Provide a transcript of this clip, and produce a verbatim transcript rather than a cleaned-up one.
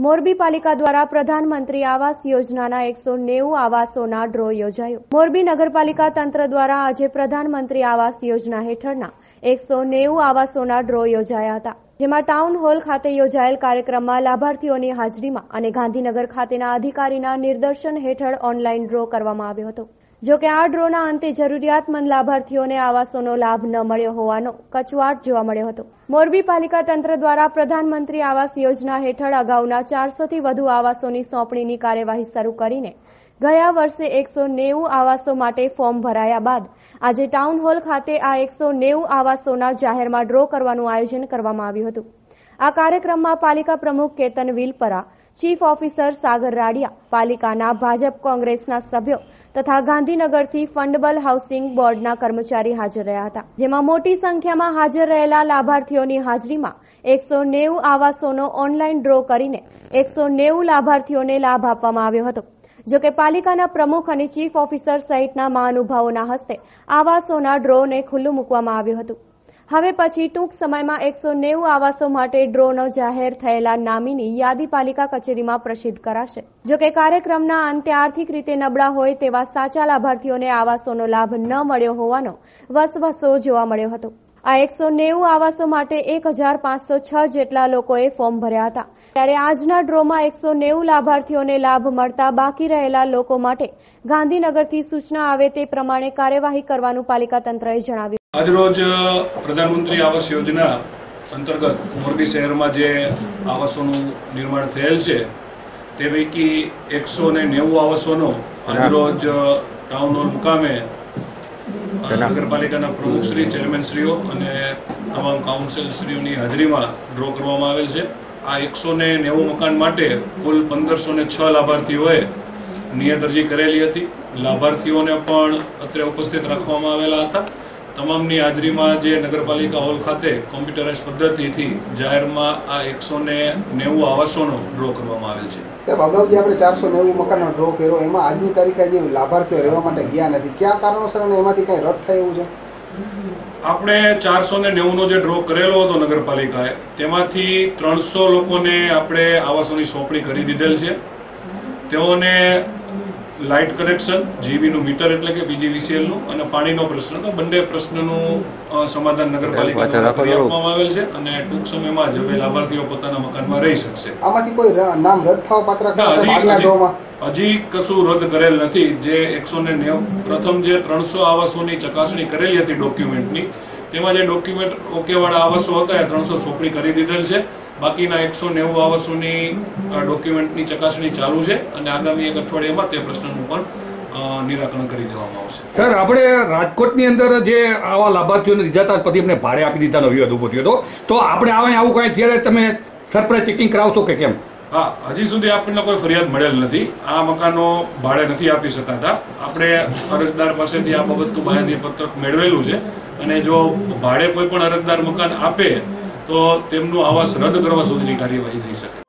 મોરબી પાલિકા દ્વારા પ્રધાનમંત્રી આવાસ યોજનાના એકસો નેવું આવાસોના ડ્રો યોજાયો। મોરબી નગરપાલિકા તંત્ર દ્વારા આજે પ્રધાનમંત્રી આવાસ યોજના હેઠળના એકસો નેવું આવાસોના ડ્રો યોજાયા હતા, જેમાં ટાઉન હોલ ખાતે યોજાયેલ કાર્યક્રમમાં લાભાર્થીઓની હાજરીમાં અને ગાંધીનગર ખાતેના અધિકારીના નિર્દેશન હેઠળ ઓનલાઈન ડ્રો કરવામાં આવ્યો હતો। જો કે આ ડ્રોના અંતે જરૂરિયાતમંદ લાભાર્થીઓને આવાસોનો લાભ ન મળ્યો હોવાનો કચવાટ જોવા મળ્યો હતો। મોરબી પાલિકા તંત્ર દ્વારા પ્રધાનમંત્રી આવાસ યોજના હેઠળ અગાઉના ચારસો થી વધુ આવાસોની સોંપણીની કાર્યવાહી શરૂ કરીને ગયા વર્ષે એકસો નેવું આવાસો માટે ફોર્મ ભરાયા બાદ આજે ટાઉન હોલ ખાતે આ એકસો નેવું આવાસોના જાહેરમાં ડ્રો કરવાનું આયોજન કરવામાં આવ્યું હતું। આ કાર્યક્રમમાં પાલિકા પ્રમુખ કેતન વિલપરા, ચીફ ઓફિસર સાગર રાડિયા, પાલિકાના ભાજપ કોંગ્રેસના સભ્યો તથા ગાંધીનગરથી ફંડબલ હાઉસિંગ બોર્ડના કર્મચારી હાજર રહ્યા હતા, જેમાં મોટી સંખ્યામાં હાજર રહેલા લાભાર્થીઓની હાજરીમાં એકસો નેવું આવાસોનો ઓનલાઈન ડ્રો કરીને એકસો નેવું લાભાર્થીઓને લાભ આપવામાં આવ્યો હતો। જો કે પાલિકાના પ્રમુખ અને ચીફ ઓફિસર સહિતના મહાનુભાવોના હસ્તે આવાસોના ડ્રોને ખુલ્લું મૂકવામાં આવ્યું હતું। હવે પછી ટૂંક સમયમાં એકસો નેવું આવાસો માટે ડ્રોનો જાહેર થયેલા નામીની યાદી પાલિકા કચેરીમાં પ્રસિદ્ધ કરાશે। જો કે કાર્યક્રમના અંતે આર્થિક રીતે નબળા હોય તેવા સાચા લાભાર્થીઓને આવાસોનો લાભ ન મળ્યો હોવાનો વસવસો જોવા મળ્યો હતો। આ એકસો નેવું આવાસો માટે એક હજાર પાંચસો છ જેટલા લોકોએ ફોર્મ ભર્યા હતા, ત્યારે આજના ડ્રોમાં એકસો નેવું લાભાર્થીઓને લાભ મળતા બાકી રહેલા લોકો માટે ગાંધીનગરથી સૂચના આવે તે પ્રમાણે કાર્યવાહી કરવાનું પાલિકા તંત્રએ જણાવ્યું। આજરોજ પ્રધાનમંત્રી આવાસ યોજના અંતર્ગત મોરબી શહેરમાં જે આવાસોનું નિર્માણ થયેલ છે તે પૈકી એકસો ને નેવું આવાસોનો આજરોજ ટાઉન હોલ મુકામે નગરપાલિકાના પ્રમુખશ્રી, ચેરમેનશ્રીઓ અને તમામ કાઉન્સિલશ્રીઓની હાજરીમાં ડ્રો કરવામાં આવેલ છે। આ એકસો ને નેવું મકાન માટે કુલ પંદરસો ને છ લાભાર્થીઓએ નિયત અરજી કરેલી હતી। લાભાર્થીઓને પણ અત્રે ઉપસ્થિત રાખવામાં આવેલા હતા। તમામની હાજરીમાં જે નગરપાલિકા હોલ ખાતે કોમ્પ્યુટરાઇઝ પદ્ધતિથી જાહેરમાં આ એકસો ને નેવું આવાસોનો ડ્રો કરવામાં આવેલ છે। સાહેબ, અગાઉ જે આપણે ચારસો નેવું મકાનનો ડ્રો કર્યો એમાં આજની તારીખે જે લાભાર્થીઓ રહેવા માટે ગયા નથી, કયા કારણોસર અને એમાંથી કઈ રદ થાય એવું છે? આપણે ચારસો ને નેવું નો જે ડ્રો કરેલો હતો નગરપાલિકાએ, તેમાંથી ત્રણસો લોકોને આપણે આવાસોની સોંપણી કરી દીધેલ છે। તેઓને લાઇટ કનેક્શન, જીબીનું મીટર એટલે કે પીજીવીસીએલનું અને પાણીનો પ્રશ્ન, તો બંને પ્રશ્નનું સમાધાન નગરપાલિકા દ્વારા કરી આપવામાં આવેલ છે અને ટૂંક સમયમાં જ હવે લાભાર્થીઓ પોતાના મકાનમાં રહી શકશે। આમાંથી કોઈ નામ રદ થવા પાત્ર હજી કશું રદ કરેલ નથી। જે એકસો ને નેવું પ્રથમ જે ત્રણસો આવાસોની ચકાસણી કરેલી હતી ડોક્યુમેન્ટની, તેમાં જે ડોક્યુમેન્ટ ઓકેવાળા આવાસો હતા એ ત્રણસો સોંપણી કરી દીધેલ છે। બાકીના એકસો નેવું આવાસોની ડોક્યુમેન્ટની ચકાસણી ચાલુ છે અને આગામી એક અઠવાડિયામાં તે પ્રશ્નનું પણ નિરાકરણ કરી દેવામાં આવશે। સર, આપણે રાજકોટની અંદર જે આવા લાભાર્થીઓને દીધા હતા પછી એમને ભાડે આપી દીધાનો વિવાદ ઉભો થયો હતો, તો આપણે આવે આવું કાંઈ ત્યારે તમે સરપ્રાઇઝ ચેકિંગ કરાવશો કે કેમ? હા, હજી સુધી આપણને કોઈ ફરિયાદ મળેલ નથી। આ મકાનો ભાડે નથી આપી શકાતા। આપણે અરજદાર પાસેથી આ બાબતનું બાંહેધરી પત્રક મેળવેલું છે અને જો ભાડે કોઈ પણ અરજદાર મકાન આપે તો તેમનું આવાસ રદ કરવા સુધીની કાર્યવાહી થઈ શકે।